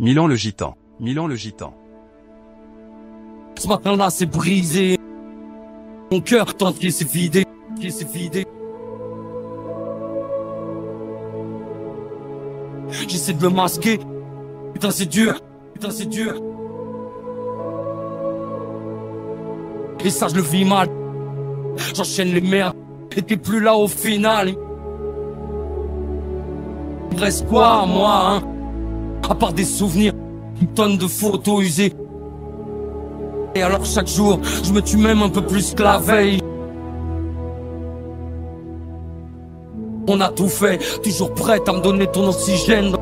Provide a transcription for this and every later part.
Milan le Gitan. Milan le Gitan. Ce matin-là, c'est brisé. Mon cœur entier s'est vidé. J'essaie de le masquer. Putain, c'est dur. Et ça, je le vis mal. J'enchaîne les merdes. Et t'es plus là au final. Il me reste quoi, moi, hein? À part des souvenirs, une tonne de photos usées. Et alors chaque jour, je me tue même un peu plus que la veille. On a tout fait, toujours prête à me donner ton oxygène.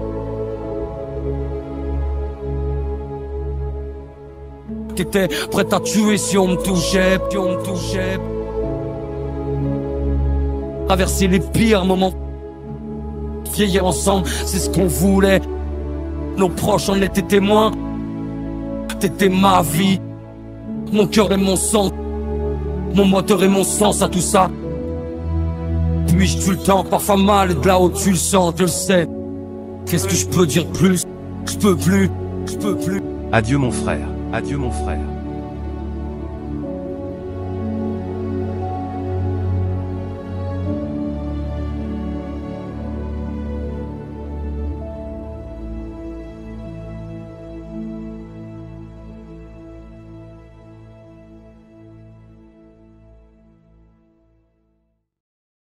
T'étais prête à tuer si on me touchait, Traverser les pires moments. Vieillir ensemble, c'est ce qu'on voulait. Nos proches en étaient témoins. T'étais ma vie. Mon cœur et mon sang. Mon moteur et mon sens à tout ça. Puis je tue le temps, parfois mal, et de là-haut tu le sens, je le sais. Qu'est-ce que je peux dire plus? Je peux plus. Adieu mon frère. Adieu mon frère.